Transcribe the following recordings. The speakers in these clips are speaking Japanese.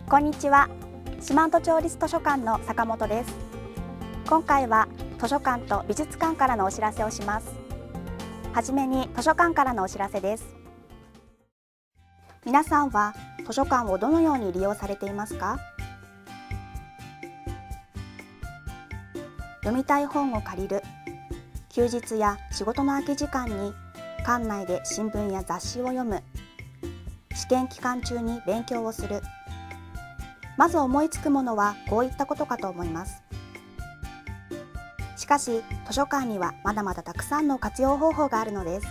こんにちは。四万十町立図書館の坂本です。今回は図書館と美術館からのお知らせをします。はじめに図書館からのお知らせです。皆さんは図書館をどのように利用されていますか？読みたい本を借りる、休日や仕事の空き時間に館内で新聞や雑誌を読む、試験期間中に勉強をする。まず思いつくものはこういったことかと思います。しかし図書館にはまだまだたくさんの活用方法があるのです。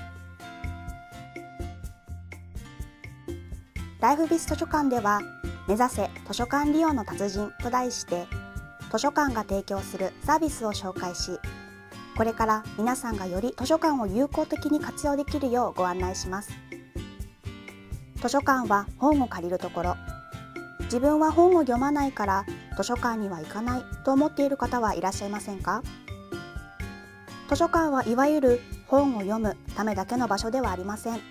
ライフビス図書館では目指せ図書館利用の達人と題して図書館が提供するサービスを紹介し、これから皆さんがより図書館を有効的に活用できるようご案内します。図書館は本を借りるところ、自分は本を読まないから図書館には行かないと思っている方はいらっしゃいませんか？図書館はいわゆる本を読むためだけの場所ではありません。例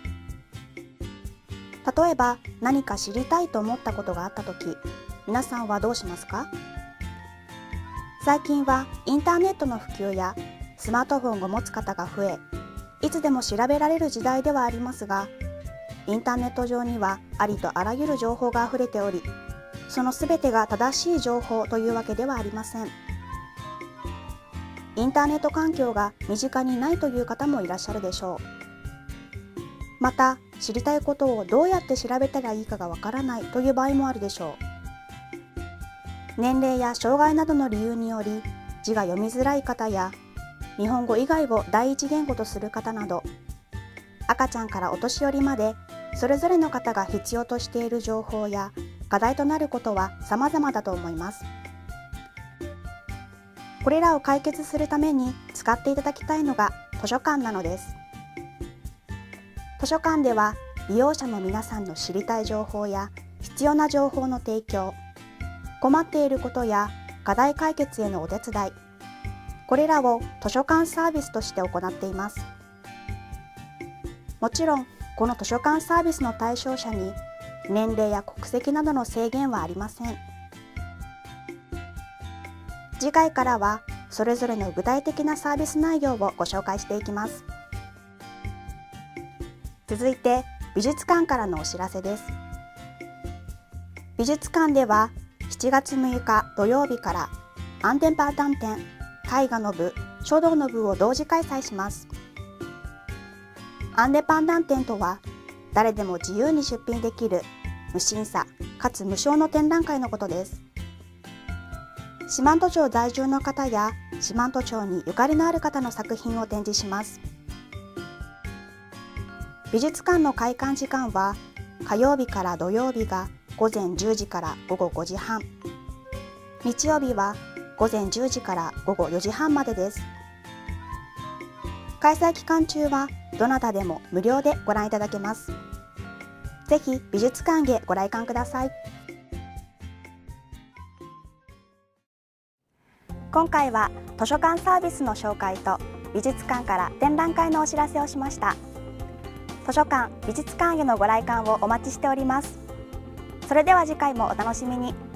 えば何か知りたいと思ったことがあったとき、皆さんはどうしますか？最近はインターネットの普及やスマートフォンを持つ方が増え、いつでも調べられる時代ではありますが、インターネット上にはありとあらゆる情報があふれており、そのすべてが正しい情報というわけではありません。インターネット環境が身近にないという方もいらっしゃるでしょう。また、知りたいことをどうやって調べたらいいかがわからないという場合もあるでしょう。年齢や障害などの理由により、字が読みづらい方や、日本語以外を第一言語とする方など、赤ちゃんからお年寄りまで、それぞれの方が必要としている情報や課題となることは様々だと思います。これらを解決するために使っていただきたいのが図書館なのです。図書館では利用者の皆さんの知りたい情報や必要な情報の提供、困っていることや課題解決へのお手伝い、これらを図書館サービスとして行っています。もちろん、この図書館サービスの対象者に年齢や国籍などの制限はありません。次回からはそれぞれの具体的なサービス内容をご紹介していきます。続いて美術館からのお知らせです。美術館では7月6日土曜日からアンデンパータン展、絵画の部、書道の部を同時開催します。アンデパンダン展とは誰でも自由に出品できる無審査かつ無償の展覧会のことです。四万十町在住の方や四万十町にゆかりのある方の作品を展示します。美術館の開館時間は火曜日から土曜日が午前10時から午後5時半、日曜日は午前10時から午後4時半までです。開催期間中はどなたでも無料でご覧いただけます。ぜひ美術館へご来館ください。今回は図書館サービスの紹介と美術館から展覧会のお知らせをしました。図書館・美術館へのご来館をお待ちしております。それでは次回もお楽しみに。